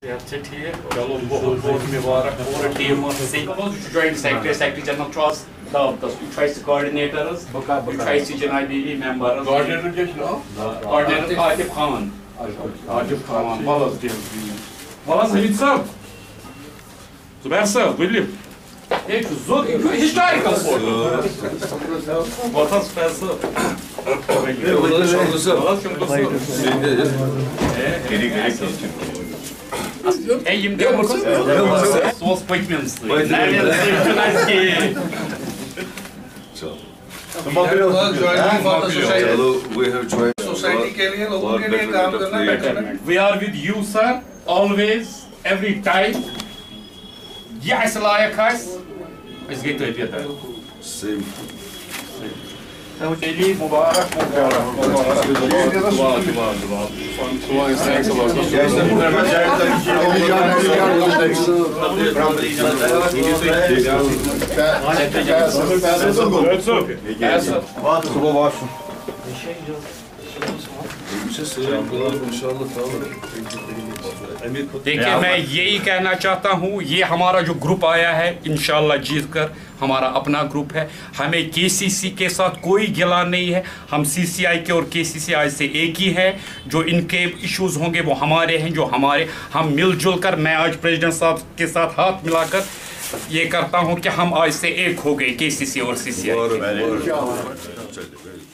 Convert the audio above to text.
ठीक चलो बहुत बहुत मुबारक पूरा team joint secretary general trust दावत कोऑर्डिनेटर जनाबी मेंबर कोऑर्डिनेटर आतिफ खान वलस हमीद साहब जुबैर साहब वली historical photo We are with you, sir, always, every time. यह इस लायक है इस गई तो ये था चलिए मुबारक देखिए मैं यही कहना चाहता हूँ, ये हमारा जो ग्रुप आया है इंशाल्लाह जीत कर हमारा अपना ग्रुप है। हमें केसीसी के साथ कोई गिला नहीं है, हम सीसीआई के और केसीसीआई से एक ही है। जो इनके इश्यूज होंगे वो हमारे हैं, जो हमारे हम मिलजुल कर, मैं आज प्रेसिडेंट साहब के साथ हाथ मिलाकर ये करता हूँ कि हम आज से एक हो गए केसीसी और सीसीआई।